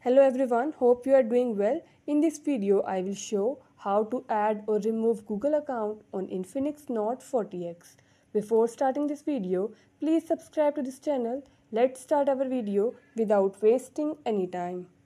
Hello everyone, hope you are doing well. In this video, I will show how to add or remove Google account on Infinix Note 40X. Before starting this video, please subscribe to this channel. Let's start our video without wasting any time.